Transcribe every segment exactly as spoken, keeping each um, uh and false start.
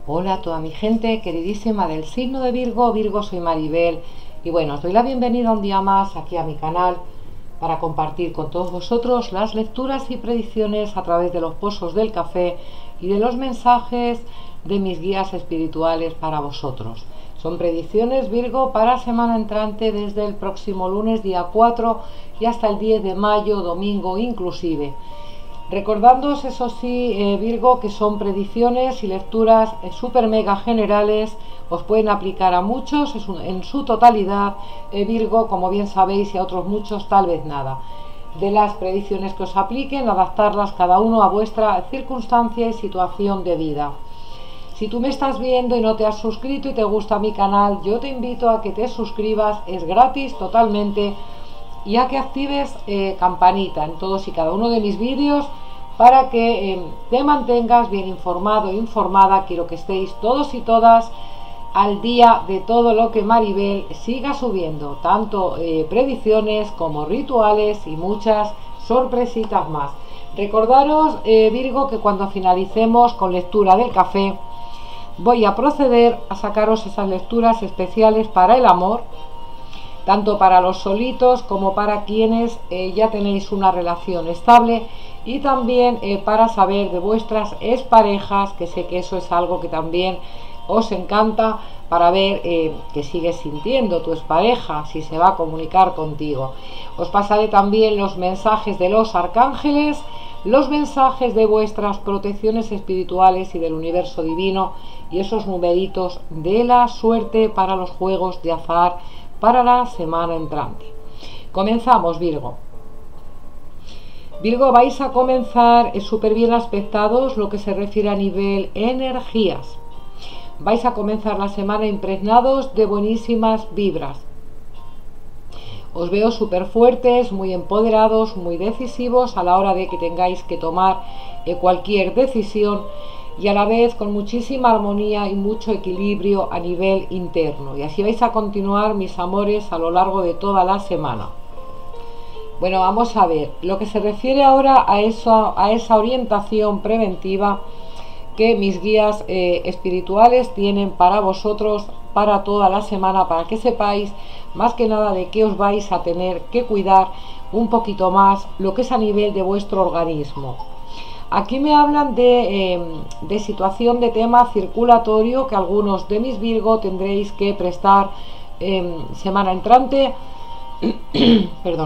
Hola a toda mi gente queridísima del signo de Virgo. Virgo, soy Maribel y bueno, os doy la bienvenida un día más aquí a mi canal para compartir con todos vosotros las lecturas y predicciones a través de los pozos del café y de los mensajes de mis guías espirituales para vosotros. Son predicciones Virgo para semana entrante desde el próximo lunes día cuatro y hasta el diez de mayo, domingo inclusive. Recordándoos, eso sí, eh, Virgo, que son predicciones y lecturas eh, super mega generales, os pueden aplicar a muchos es un, en su totalidad, eh, Virgo, como bien sabéis, y a otros muchos tal vez nada. De las predicciones que os apliquen, adaptarlas cada uno a vuestra circunstancia y situación de vida. Si tú me estás viendo y no te has suscrito y te gusta mi canal, yo te invito a que te suscribas, es gratis totalmente, y a que actives eh, campanita en todos y cada uno de mis vídeos para que eh, te mantengas bien informado e informada. Quiero que estéis todos y todas al día de todo lo que Maribel siga subiendo, tanto eh, predicciones como rituales y muchas sorpresitas más. Recordaros, eh, Virgo, que cuando finalicemos con lectura del café voy a proceder a sacaros esas lecturas especiales para el amor, tanto para los solitos como para quienes eh, ya tenéis una relación estable, y también eh, para saber de vuestras exparejas, que sé que eso es algo que también os encanta, para ver eh, que sigues sintiendo tu expareja, si se va a comunicar contigo. Os pasaré también los mensajes de los arcángeles, los mensajes de vuestras protecciones espirituales y del universo divino, y esos numeritos de la suerte para los juegos de azar para la semana entrante. Comenzamos, Virgo. Virgo, vais a comenzar súper bien aspectados lo que se refiere a nivel energías. Vais a comenzar la semana impregnados de buenísimas vibras. Os veo súper fuertes, muy empoderados, muy decisivos a la hora de que tengáis que tomar eh, cualquier decisión, y a la vez con muchísima armonía y mucho equilibrio a nivel interno. Y así vais a continuar, mis amores, a lo largo de toda la semana. Bueno, vamos a ver lo que se refiere ahora a, eso, a esa orientación preventiva que mis guías eh, espirituales tienen para vosotros para toda la semana, para que sepáis más que nada de qué os vais a tener que cuidar un poquito más, lo que es a nivel de vuestro organismo. Aquí me hablan de, eh, de situación de tema circulatorio, que algunos de mis Virgo tendréis que prestar eh, semana entrante perdón,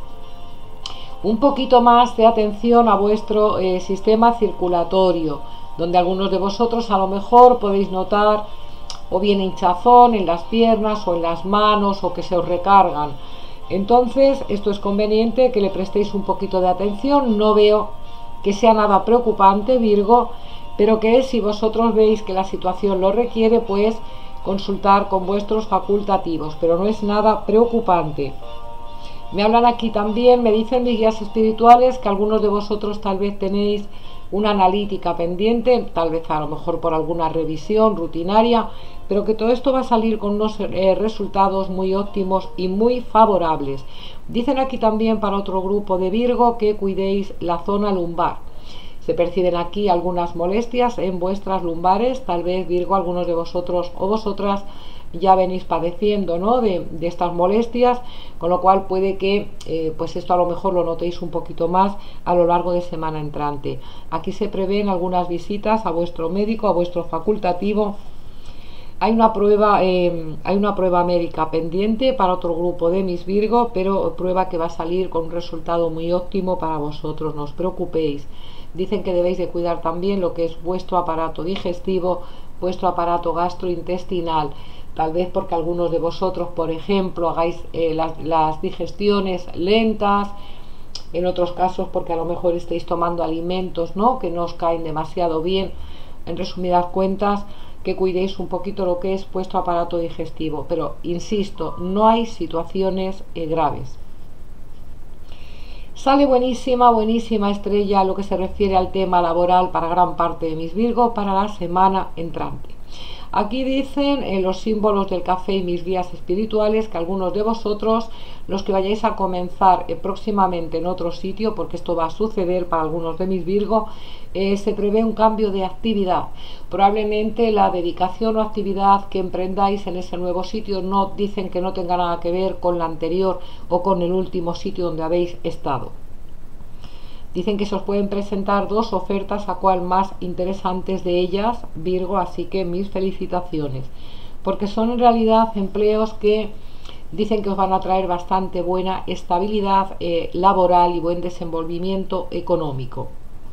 un poquito más de atención a vuestro eh, sistema circulatorio, donde algunos de vosotros a lo mejor podéis notar o bien hinchazón en las piernas o en las manos, o que se os recargan. Entonces esto es conveniente que le prestéis un poquito de atención. No veo que sea nada preocupante, Virgo, pero que si vosotros veis que la situación lo requiere, pues consultar con vuestros facultativos, pero no es nada preocupante. Me hablan aquí también, me dicen mis guías espirituales, que algunos de vosotros tal vez tenéis una analítica pendiente, tal vez a lo mejor por alguna revisión rutinaria, pero que todo esto va a salir con unos eh, resultados muy óptimos y muy favorables. Dicen aquí también para otro grupo de Virgo que cuidéis la zona lumbar. Se perciben aquí algunas molestias en vuestras lumbares, tal vez, Virgo, algunos de vosotros o vosotras ya venís padeciendo, ¿no?, de, de estas molestias, con lo cual puede que eh, pues esto a lo mejor lo notéis un poquito más a lo largo de semana entrante. Aquí se prevén algunas visitas a vuestro médico, a vuestro facultativo. Hay una prueba, eh, hay una prueba médica pendiente para otro grupo de mis Virgo, pero prueba que va a salir con un resultado muy óptimo para vosotros, no os preocupéis. Dicen que debéis de cuidar también lo que es vuestro aparato digestivo, vuestro aparato gastrointestinal, tal vez porque algunos de vosotros, por ejemplo, hagáis eh, las, las digestiones lentas, en otros casos porque a lo mejor estéis tomando alimentos, ¿no?, que no os caen demasiado bien. En resumidas cuentas, que cuidéis un poquito lo que es vuestro aparato digestivo, pero insisto, no hay situaciones eh, graves. Sale buenísima, buenísima estrella lo que se refiere al tema laboral para gran parte de mis Virgo para la semana entrante. Aquí dicen en los símbolos del café y mis guías espirituales que algunos de vosotros, los que vayáis a comenzar eh, próximamente en otro sitio, porque esto va a suceder para algunos de mis Virgo, eh, se prevé un cambio de actividad. Probablemente la dedicación o actividad que emprendáis en ese nuevo sitio no dicen que no tenga nada que ver con la anterior o con el último sitio donde habéis estado. Dicen que se os pueden presentar dos ofertas, a cual más interesantes de ellas, Virgo, así que mis felicitaciones, porque son en realidad empleos que dicen que os van a traer bastante buena estabilidad eh, laboral y buen desenvolvimiento económico.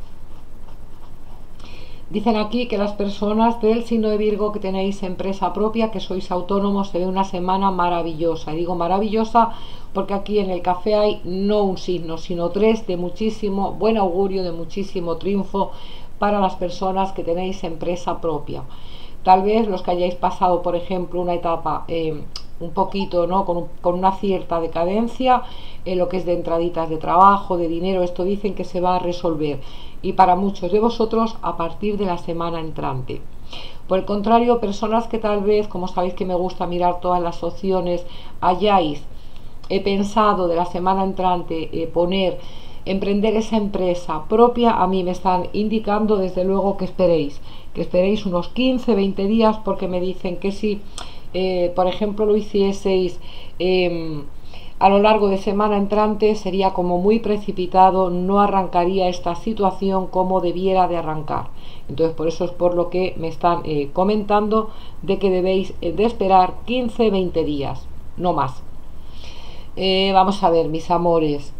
Dicen aquí que las personas del signo de Virgo que tenéis empresa propia, que sois autónomos, se ve una semana maravillosa. Y digo maravillosa porque aquí en el café hay no un signo, sino tres de muchísimo buen augurio, de muchísimo triunfo para las personas que tenéis empresa propia. Tal vez los que hayáis pasado, por ejemplo, una etapa eh, un poquito, ¿no? con, con una cierta decadencia en lo que es de entraditas de trabajo, de dinero, esto dicen que se va a resolver. Y para muchos de vosotros a partir de la semana entrante. Por el contrario, personas que tal vez, como sabéis que me gusta mirar todas las opciones, hayáis he pensado de la semana entrante eh, poner, emprender esa empresa propia, a mí me están indicando desde luego que esperéis, que esperéis unos quince, veinte días, porque me dicen que si, eh, por ejemplo, lo hicieseis eh, a lo largo de semana entrante, sería como muy precipitado, no arrancaría esta situación como debiera de arrancar. Entonces por eso es por lo que me están eh, comentando de que debéis eh, de esperar quince, veinte días, no más. Eh, vamos a ver, mis amores.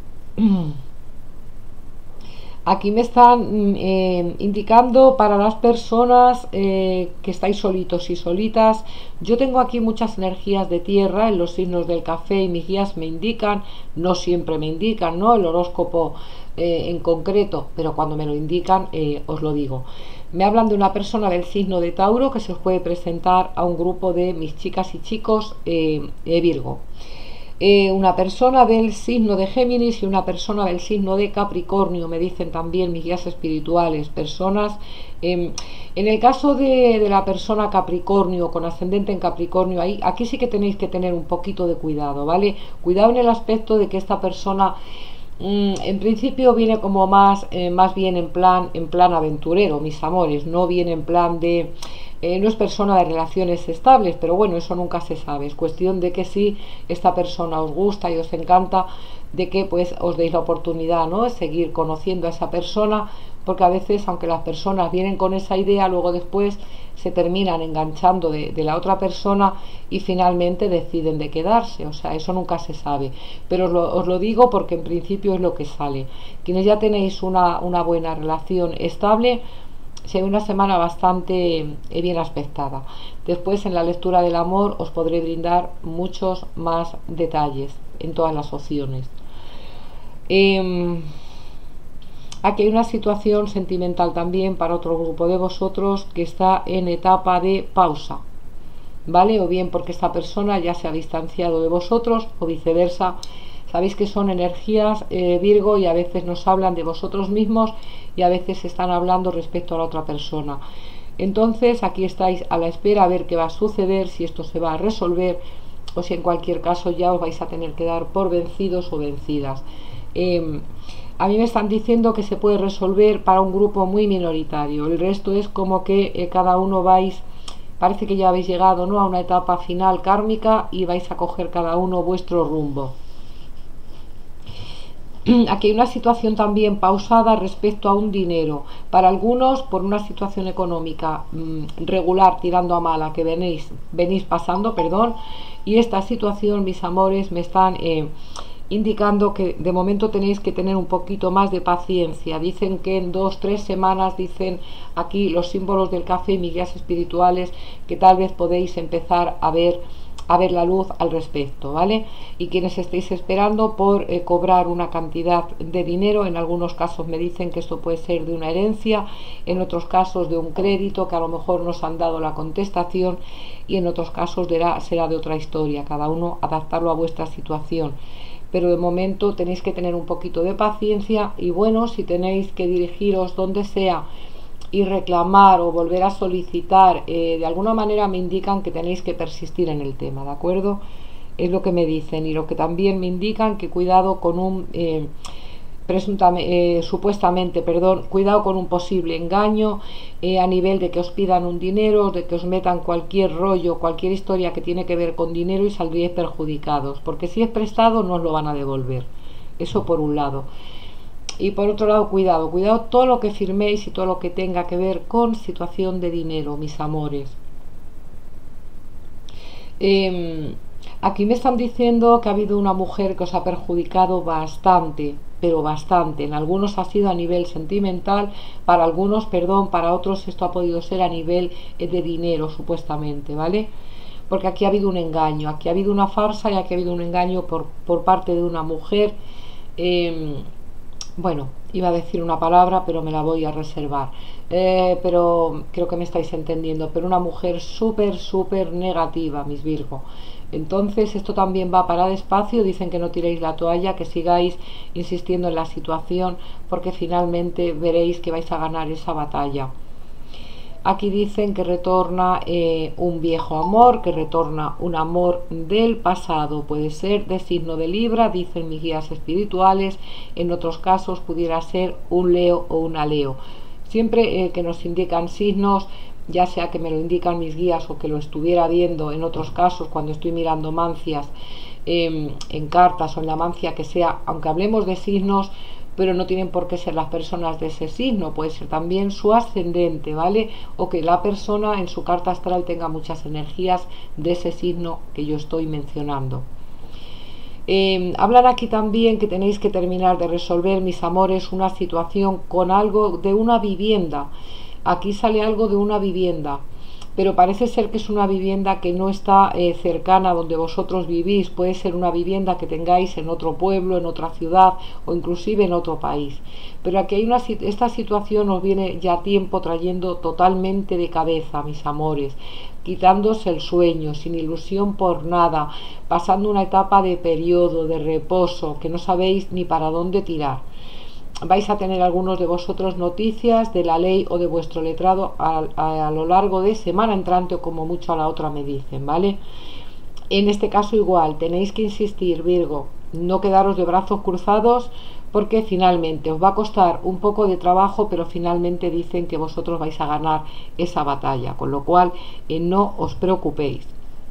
Aquí me están eh, indicando para las personas eh, que estáis solitos y solitas. Yo tengo aquí muchas energías de tierra en los signos del café y mis guías me indican, no siempre me indican, ¿no? El horóscopo eh, en concreto, pero cuando me lo indican eh, os lo digo. Me hablan de una persona del signo de Tauro que se os puede presentar a un grupo de mis chicas y chicos eh, eh, Virgo. Eh, una persona del signo de Géminis y una persona del signo de Capricornio, me dicen también mis guías espirituales, personas, eh, en el caso de, de la persona Capricornio, con ascendente en Capricornio, ahí, aquí sí que tenéis que tener un poquito de cuidado, ¿vale? Cuidado en el aspecto de que esta persona mm, en principio viene como más, eh, más bien en plan, en plan aventurero, mis amores, no viene en plan de... Eh, no es persona de relaciones estables, pero bueno, eso nunca se sabe. Es cuestión de que si esta persona os gusta y os encanta, de que pues os deis la oportunidad, ¿no? De seguir conociendo a esa persona, porque a veces, aunque las personas vienen con esa idea, luego después se terminan enganchando de, de la otra persona y finalmente deciden de quedarse. O sea, eso nunca se sabe. Pero os lo, os lo digo porque en principio es lo que sale. Quienes ya tenéis una, una buena relación estable, se ve una semana bastante bien aspectada. Después en la lectura del amor os podré brindar muchos más detalles en todas las opciones. Eh, aquí hay una situación sentimental también para otro grupo de vosotros que está en etapa de pausa, ¿vale? O bien porque esta persona ya se ha distanciado de vosotros o viceversa. Sabéis que son energías eh, Virgo y a veces nos hablan de vosotros mismos y a veces están hablando respecto a la otra persona. Entonces aquí estáis a la espera a ver qué va a suceder, si esto se va a resolver o si en cualquier caso ya os vais a tener que dar por vencidos o vencidas. Eh, a mí me están diciendo que se puede resolver para un grupo muy minoritario. El resto es como que eh, cada uno vais... Parece que ya habéis llegado, ¿no?, a una etapa final kármica y vais a coger cada uno vuestro rumbo. Aquí hay una situación también pausada respecto a un dinero. Para algunos, por una situación económica mmm, regular, tirando a mala, que venís, venís pasando, perdón, y esta situación, mis amores, me están eh, indicando que de momento tenéis que tener un poquito más de paciencia. Dicen que en dos, tres semanas, dicen aquí los símbolos del café y mis guías espirituales, que tal vez podéis empezar a ver a ver la luz al respecto, ¿vale? Y quienes estéis esperando por eh, cobrar una cantidad de dinero, en algunos casos me dicen que esto puede ser de una herencia, en otros casos de un crédito que a lo mejor nos han dado la contestación y en otros casos será, será de otra historia, cada uno adaptarlo a vuestra situación. Pero de momento tenéis que tener un poquito de paciencia y bueno, si tenéis que dirigiros donde sea y reclamar o volver a solicitar, eh, de alguna manera me indican que tenéis que persistir en el tema, ¿de acuerdo? Es lo que me dicen, y lo que también me indican que cuidado con un eh, presuntamente, eh, supuestamente, perdón, cuidado con un posible engaño, eh, a nivel de que os pidan un dinero, de que os metan cualquier rollo, cualquier historia que tiene que ver con dinero y saldríais perjudicados, porque si es prestado no os lo van a devolver. Eso por un lado. Y por otro lado, cuidado, cuidado todo lo que firméis y todo lo que tenga que ver con situación de dinero, mis amores. Eh, aquí me están diciendo que ha habido una mujer que os ha perjudicado bastante, pero bastante. En algunos ha sido a nivel sentimental, para algunos, perdón, para otros esto ha podido ser a nivel de dinero, supuestamente, ¿vale? Porque aquí ha habido un engaño, aquí ha habido una farsa y aquí ha habido un engaño por, por parte de una mujer. Eh, bueno, iba a decir una palabra, pero me la voy a reservar. Eh, pero creo que me estáis entendiendo. Pero una mujer súper, súper negativa, mis Virgo. Entonces esto también va para despacio. Dicen que no tiréis la toalla, que sigáis insistiendo en la situación, porque finalmente veréis que vais a ganar esa batalla. Aquí dicen que retorna eh, un viejo amor, que retorna un amor del pasado, puede ser de signo de Libra, dicen mis guías espirituales. En otros casos pudiera ser un Leo o una Leo. Siempre eh, que nos indican signos, ya sea que me lo indican mis guías o que lo estuviera viendo en otros casos cuando estoy mirando mancias eh, en cartas o en la mancia que sea, aunque hablemos de signos, pero no tienen por qué ser las personas de ese signo, puede ser también su ascendente, ¿vale? O que la persona en su carta astral tenga muchas energías de ese signo que yo estoy mencionando. Eh, hablan aquí también que tenéis que terminar de resolver, mis amores, una situación con algo de una vivienda. Aquí sale algo de una vivienda, pero parece ser que es una vivienda que no está eh, cercana a donde vosotros vivís. Puede ser una vivienda que tengáis en otro pueblo, en otra ciudad o inclusive en otro país. Pero aquí hay una, esta situación os viene ya tiempo trayendo totalmente de cabeza, mis amores, quitándose el sueño, sin ilusión por nada, pasando una etapa de periodo, de reposo, que no sabéis ni para dónde tirar. Vais a tener algunos de vosotros noticias de la ley o de vuestro letrado a, a, a lo largo de semana entrante o como mucho a la otra, me dicen, ¿vale? En este caso igual, tenéis que insistir, Virgo, no quedaros de brazos cruzados, porque finalmente os va a costar un poco de trabajo, pero finalmente dicen que vosotros vais a ganar esa batalla, con lo cual eh, no os preocupéis.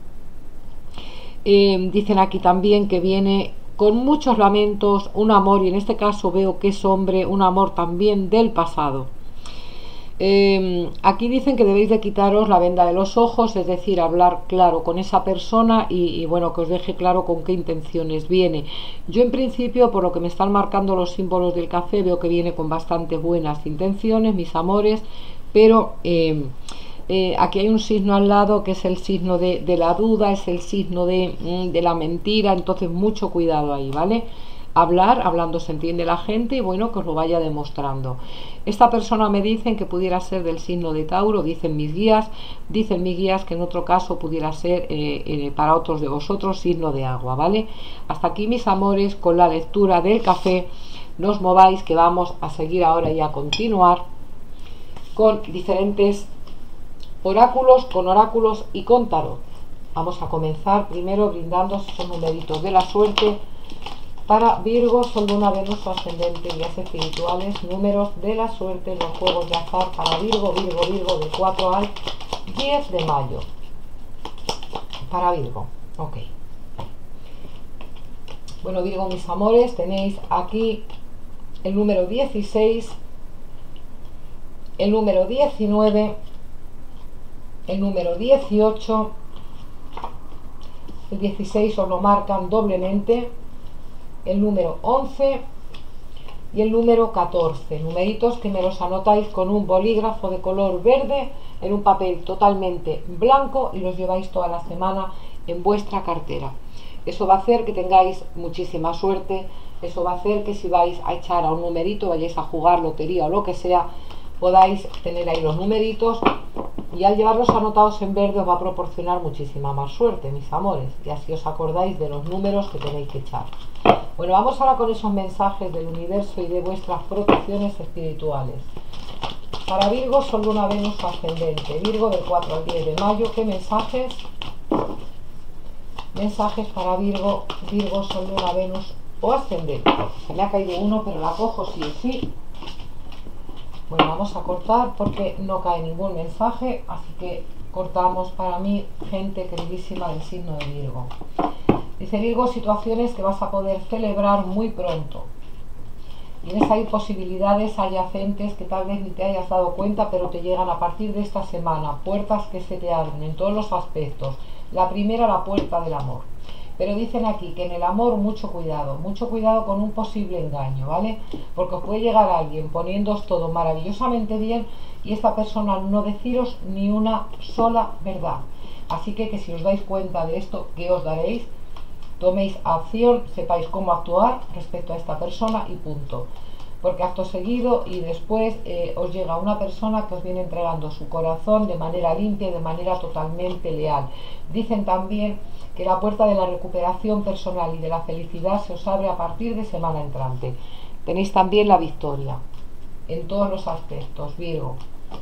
Eh, dicen aquí también que viene con muchos lamentos, un amor, y en este caso veo que es hombre, un amor también del pasado. Eh, aquí dicen que debéis de quitaros la venda de los ojos, es decir, hablar claro con esa persona y, y bueno, que os deje claro con qué intenciones viene. Yo en principio, por lo que me están marcando los símbolos del café, veo que viene con bastante buenas intenciones, mis amores, pero... Eh, Eh, aquí hay un signo al lado que es el signo de, de la duda, es el signo de, de la mentira, entonces mucho cuidado ahí, ¿vale? Hablar, hablando se entiende la gente y bueno, que os lo vaya demostrando. Esta persona me dicen que pudiera ser del signo de Tauro, dicen mis guías, dicen mis guías que en otro caso pudiera ser eh, eh, para otros de vosotros signo de agua, ¿vale? Hasta aquí, mis amores, con la lectura del café. No os mováis, que vamos a seguir ahora y a continuar con diferentes oráculos, con oráculos y con tarot. Vamos a comenzar primero brindando esos numeritos de la suerte para Virgo, son de una Venus o ascendente, guías espirituales, números de la suerte en los juegos de azar para Virgo, Virgo, Virgo, de cuatro al diez de mayo. Para Virgo, ok. Bueno, Virgo, mis amores, tenéis aquí el número dieciséis, el número diecinueve, el número dieciocho, el dieciséis os lo marcan doblemente, el número once y el número catorce, numeritos que me los anotáis con un bolígrafo de color verde en un papel totalmente blanco y los lleváis toda la semana en vuestra cartera. Eso va a hacer que tengáis muchísima suerte, eso va a hacer que si vais a echar a un numerito, vayáis a jugar lotería o lo que sea, podáis tener ahí los numeritos y al llevarlos anotados en verde os va a proporcionar muchísima más suerte, mis amores, y así os acordáis de los números que tenéis que echar. Bueno, vamos ahora con esos mensajes del universo y de vuestras protecciones espirituales. Para Virgo, Sol, Luna, Venus o ascendente. Virgo del cuatro al diez de mayo. ¿Qué mensajes? Mensajes para Virgo, Virgo, Sol, Luna, Venus o ascendente. Se me ha caído uno, pero la cojo sí o sí. Bueno, vamos a cortar porque no cae ningún mensaje, así que cortamos para mí, gente queridísima del signo de Virgo. Dice Virgo, situaciones que vas a poder celebrar muy pronto. Tienes ahí posibilidades adyacentes que tal vez ni te hayas dado cuenta, pero te llegan a partir de esta semana. Puertas que se te abren en todos los aspectos. La primera, la puerta del amor. Pero dicen aquí que en el amor mucho cuidado, mucho cuidado con un posible engaño, ¿vale? Porque os puede llegar alguien poniéndoos todo maravillosamente bien y esta persona no deciros ni una sola verdad. Así que, que si os dais cuenta de esto, que os daréis, toméis acción, sepáis cómo actuar respecto a esta persona y punto. Porque acto seguido y después eh, os llega una persona que os viene entregando su corazón de manera limpia y de manera totalmente leal. Dicen también que la puerta de la recuperación personal y de la felicidad se os abre a partir de semana entrante. Tenéis también la victoria en todos los aspectos, Virgo.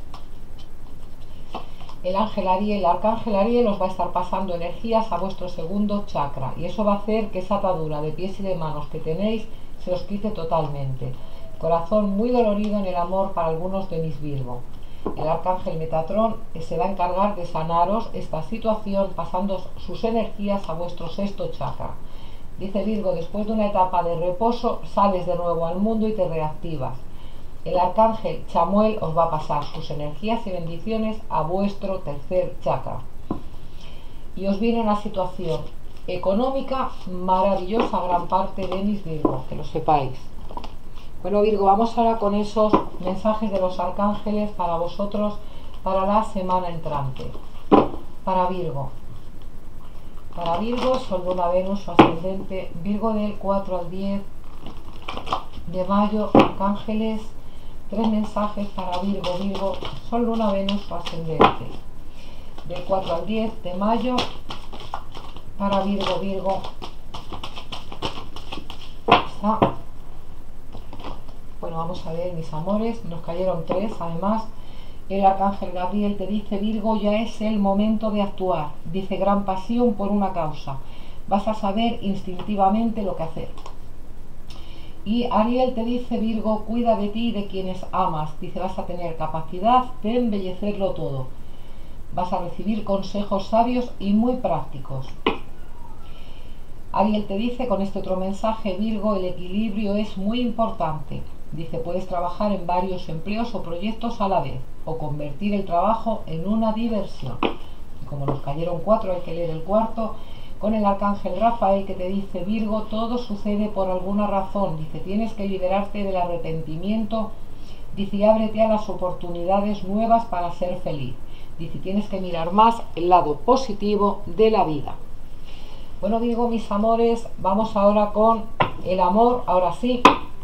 El ángel Ariel, el arcángel Ariel os va a estar pasando energías a vuestro segundo chakra y eso va a hacer que esa atadura de pies y de manos que tenéis se os quite totalmente. Corazón muy dolorido en el amor para algunos de mis Virgo. El arcángel Metatrón se va a encargar de sanaros esta situación pasando sus energías a vuestro sexto chakra. Dice Virgo, después de una etapa de reposo sales de nuevo al mundo y te reactivas. El arcángel Chamuel os va a pasar sus energías y bendiciones a vuestro tercer chakra. Y os viene una situación económica maravillosa, gran parte de mis Virgo, que lo sepáis. Bueno, Virgo, vamos ahora con esos mensajes de los arcángeles para vosotros para la semana entrante. Para Virgo. Para Virgo, Sol, Luna, Venus o ascendente. Virgo del cuatro al diez de mayo, arcángeles. Tres mensajes para Virgo, Virgo, Sol, Luna, Venus o ascendente. Del cuatro al diez de mayo, para Virgo, Virgo. Está. Bueno, vamos a ver, mis amores, nos cayeron tres, además. El arcángel Gabriel te dice, Virgo, ya es el momento de actuar. Dice, gran pasión por una causa. Vas a saber instintivamente lo que hacer. Y Ariel te dice, Virgo, cuida de ti y de quienes amas. Dice, vas a tener capacidad de embellecerlo todo. Vas a recibir consejos sabios y muy prácticos. Ariel te dice con este otro mensaje, Virgo, el equilibrio es muy importante. Dice, puedes trabajar en varios empleos o proyectos a la vez, o convertir el trabajo en una diversión. Y como nos cayeron cuatro, hay que leer el cuarto, con el arcángel Rafael que te dice, Virgo, todo sucede por alguna razón. Dice, tienes que liberarte del arrepentimiento. Dice, y ábrete a las oportunidades nuevas para ser feliz. Dice, tienes que mirar más el lado positivo de la vida. Bueno, Virgo, mis amores, vamos ahora con el amor, ahora sí.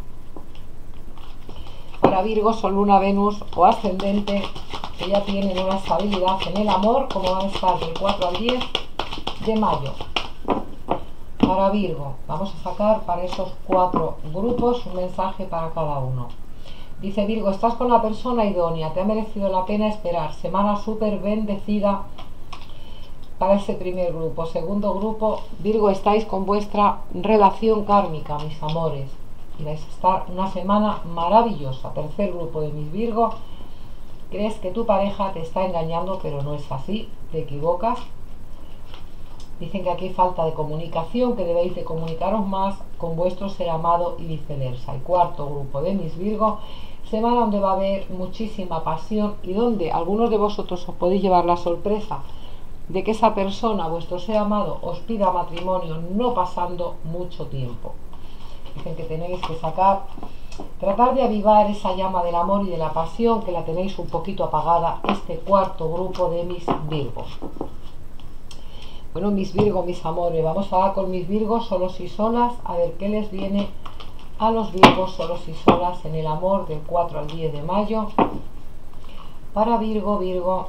Para Virgo, Sol, Luna, Venus o ascendente, que ya tienen una estabilidad en el amor, como van a estar del cuatro al diez de mayo. Para Virgo, vamos a sacar para esos cuatro grupos un mensaje para cada uno. Dice Virgo, estás con la persona idónea, te ha merecido la pena esperar. Semana súper bendecida para ese primer grupo. Segundo grupo, Virgo, estáis con vuestra relación kármica, mis amores. Y vais a estar una semana maravillosa. Tercer grupo de mis Virgo, crees que tu pareja te está engañando, pero no es así, te equivocas. Dicen que aquí hay falta de comunicación, que debéis de comunicaros más con vuestro ser amado y viceversa. Y cuarto grupo de mis Virgo, semana donde va a haber muchísima pasión y donde algunos de vosotros os podéis llevar la sorpresa de que esa persona, vuestro ser amado, os pida matrimonio no pasando mucho tiempo. Dicen que tenéis que sacar, tratar de avivar esa llama del amor y de la pasión que la tenéis un poquito apagada, este cuarto grupo de mis Virgos. Bueno, mis Virgo, mis amores, vamos ahora con mis Virgos solos y solas, a ver qué les viene a los Virgos solos y solas en el amor del cuatro al diez de mayo. Para Virgo, Virgo,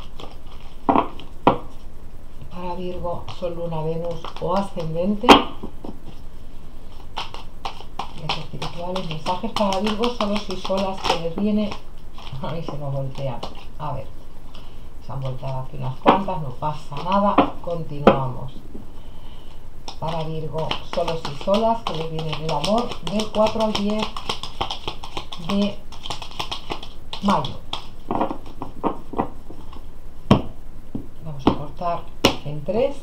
para Virgo, Sol, Luna, Venus o ascendente. Los espirituales, mensajes para Virgo solos y solas que les viene Ahí se nos voltean. A ver, se han volteado aquí unas cuantas, no pasa nada. Continuamos. Para Virgo, solos y solas, que les viene el amor del cuatro al diez de mayo. Vamos a cortar en tres.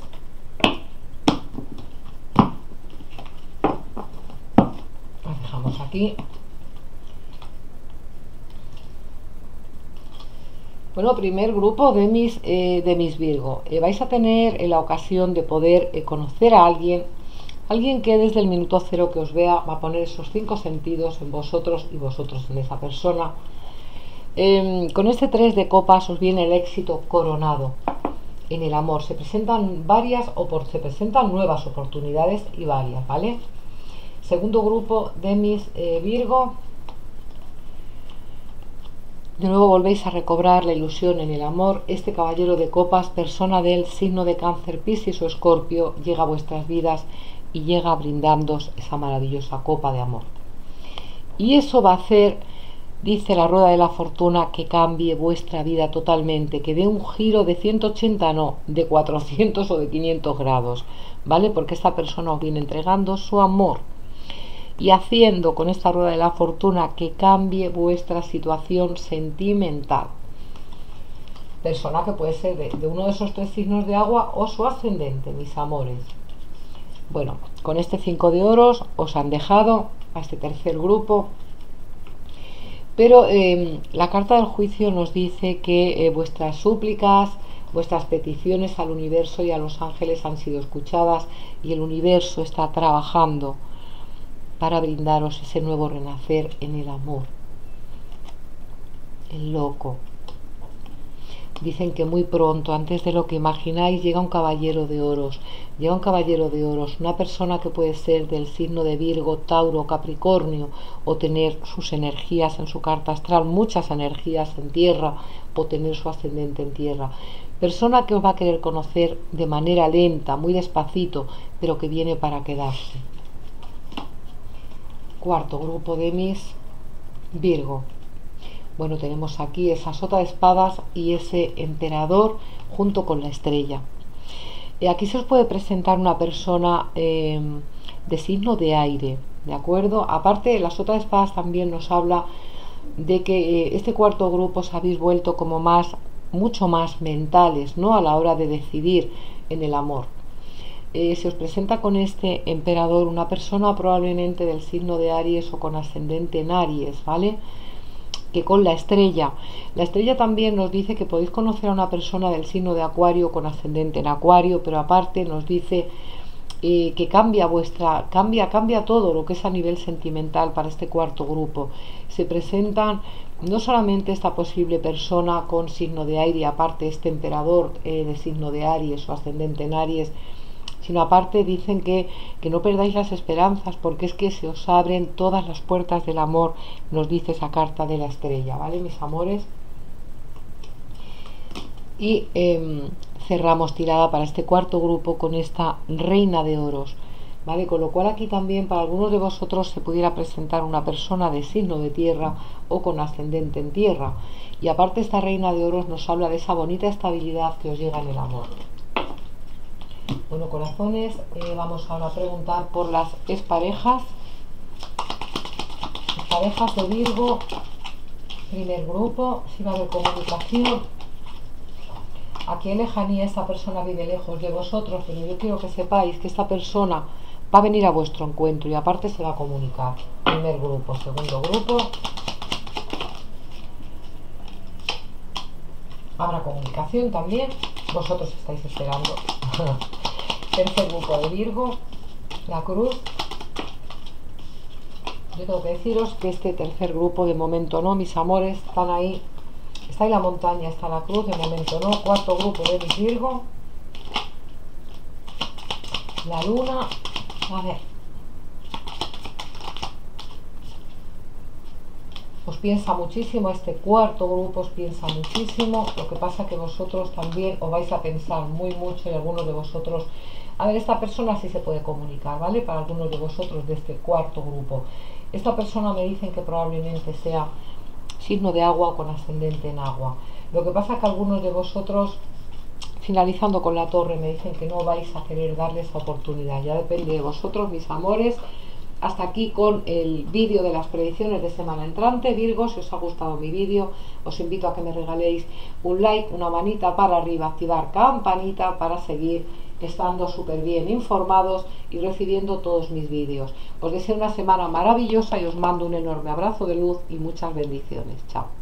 Las dejamos aquí. Bueno, primer grupo de mis, eh, de mis Virgo. Eh, vais a tener eh, la ocasión de poder eh, conocer a alguien, alguien que desde el minuto cero que os vea va a poner esos cinco sentidos en vosotros y vosotros en esa persona. Eh, con este tres de copas os viene el éxito coronado en el amor. Se presentan varias o por, se presentan nuevas oportunidades y varias, ¿vale? Segundo grupo de mis eh, Virgo. De nuevo volvéis a recobrar la ilusión en el amor. Este caballero de copas, persona del signo de Cáncer, Piscis o Escorpio, llega a vuestras vidas y llega brindándoos esa maravillosa copa de amor. Y eso va a hacer, dice la rueda de la fortuna, que cambie vuestra vida totalmente, que dé un giro de ciento ochenta, no, de cuatrocientos o de quinientos grados, ¿vale? Porque esta persona os viene entregando su amor y haciendo con esta rueda de la fortuna que cambie vuestra situación sentimental. Persona que puede ser de, de uno de esos tres signos de agua o su ascendente, mis amores. Bueno, con este cinco de oros os han dejado a este tercer grupo, pero eh, la carta del juicio nos dice que eh, vuestras súplicas, vuestras peticiones al universo y a los ángeles han sido escuchadas y el universo está trabajando para brindaros ese nuevo renacer en el amor. El loco. Dicen que muy pronto, antes de lo que imagináis, llega un caballero de oros. Llega un caballero de oros, una persona que puede ser del signo de Virgo, Tauro, Capricornio, o tener sus energías en su carta astral, muchas energías en tierra, o tener su ascendente en tierra. Persona que os va a querer conocer de manera lenta, muy despacito, pero que viene para quedarse. Cuarto grupo de mis Virgo. Bueno, tenemos aquí esa sota de espadas y ese emperador junto con la estrella. Y aquí se os puede presentar una persona eh, de signo de aire, ¿de acuerdo? Aparte, la sota de espadas también nos habla de que eh, este cuarto grupo os habéis vuelto como más, mucho más mentales, ¿no? A la hora de decidir en el amor. Eh, se os presenta con este emperador una persona probablemente del signo de Aries o con ascendente en Aries, ¿vale? Que con la estrella. La estrella también nos dice que podéis conocer a una persona del signo de Acuario con ascendente en Acuario, pero aparte nos dice eh, que cambia vuestra, cambia, cambia todo lo que es a nivel sentimental para este cuarto grupo. Se presentan no solamente esta posible persona con signo de aire, aparte este emperador eh, de signo de Aries o ascendente en Aries, sino aparte dicen que, que no perdáis las esperanzas, porque es que se os abren todas las puertas del amor, nos dice esa carta de la estrella, ¿vale, mis amores? Y eh, cerramos tirada para este cuarto grupo con esta reina de oros, ¿vale? Con lo cual aquí también para algunos de vosotros se pudiera presentar una persona de signo de tierra o con ascendente en tierra, y aparte esta reina de oros nos habla de esa bonita estabilidad que os llega en el amor. Bueno, corazones, eh, vamos ahora a preguntar por las exparejas. Parejas de Virgo, primer grupo, si va a haber comunicación. ¿A qué lejanía esta persona vive lejos de vosotros? Pero yo quiero que sepáis que esta persona va a venir a vuestro encuentro y aparte se va a comunicar. Primer grupo, segundo grupo. Habrá comunicación también. Vosotros estáis esperando. Tercer grupo de Virgo, la cruz. Yo tengo que deciros que este tercer grupo de momento no, mis amores, están ahí. Está ahí la montaña, está la cruz, de momento no. Cuarto grupo de mis Virgo, la luna. A ver, os piensa muchísimo, este cuarto grupo os piensa muchísimo. Lo que pasa que vosotros también os vais a pensar muy mucho, y algunos de vosotros, a ver, esta persona sí se puede comunicar, ¿vale? Para algunos de vosotros de este cuarto grupo, esta persona me dicen que probablemente sea signo de agua o con ascendente en agua. Lo que pasa es que algunos de vosotros, finalizando con la torre, me dicen que no vais a querer darle esa oportunidad. Ya depende de vosotros, mis amores. Hasta aquí con el vídeo de las predicciones de semana entrante. Virgo, si os ha gustado mi vídeo, os invito a que me regaléis un like, una manita para arriba, activar campanita para seguir estando súper bien informados y recibiendo todos mis vídeos. Os deseo una semana maravillosa y os mando un enorme abrazo de luz y muchas bendiciones. Chao.